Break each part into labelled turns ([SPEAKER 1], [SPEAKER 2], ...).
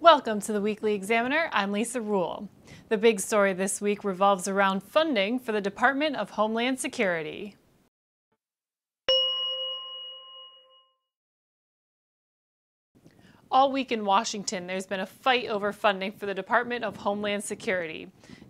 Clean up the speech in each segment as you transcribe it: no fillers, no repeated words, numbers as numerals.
[SPEAKER 1] Welcome to the Weekly Examiner. I'm Lisa Rule. The big story this week revolves around funding for the Department of Homeland Security. All week in Washington, there's been a fight over funding for the Department of Homeland Security.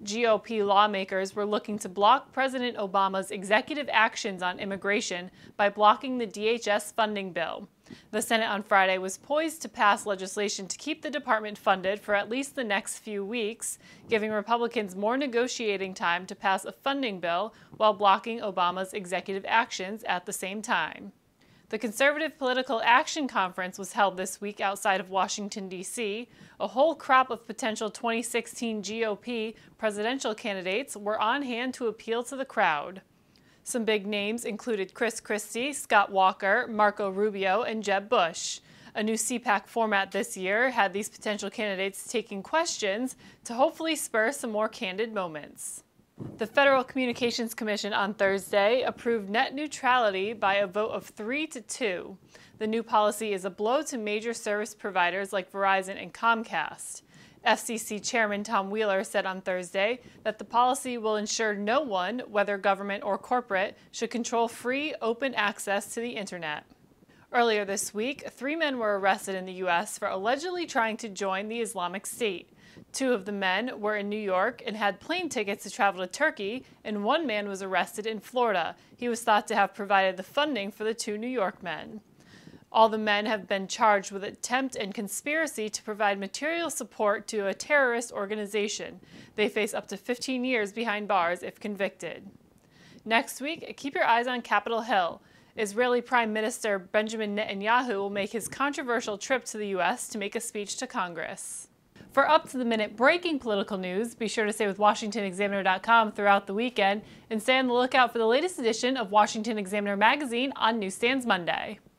[SPEAKER 1] GOP lawmakers were looking to block President Obama's executive actions on immigration by blocking the DHS funding bill. The Senate on Friday was poised to pass legislation to keep the department funded for at least the next few weeks, giving Republicans more negotiating time to pass a funding bill while blocking Obama's executive actions at the same time. The Conservative Political Action Conference was held this week outside of Washington, D.C. A whole crop of potential 2016 GOP presidential candidates were on hand to appeal to the crowd. Some big names included Chris Christie, Scott Walker, Marco Rubio, and Jeb Bush. A new CPAC format this year had these potential candidates taking questions to hopefully spur some more candid moments. The Federal Communications Commission on Thursday approved net neutrality by a vote of 3-2. The new policy is a blow to major service providers like Verizon and Comcast. FCC Chairman Tom Wheeler said on Thursday that the policy will ensure no one, whether government or corporate, should control free, open access to the Internet. Earlier this week, 3 men were arrested in the U.S. for allegedly trying to join the Islamic State. 2 of the men were in New York and had plane tickets to travel to Turkey, and 1 man was arrested in Florida. He was thought to have provided the funding for the 2 New York men. All the men have been charged with attempt and conspiracy to provide material support to a terrorist organization. They face up to 15 years behind bars if convicted. Next week, keep your eyes on Capitol Hill. Israeli Prime Minister Benjamin Netanyahu will make his controversial trip to the U.S. to make a speech to Congress. For up-to-the-minute breaking political news, be sure to stay with WashingtonExaminer.com throughout the weekend and stay on the lookout for the latest edition of Washington Examiner magazine on Newsstands Monday.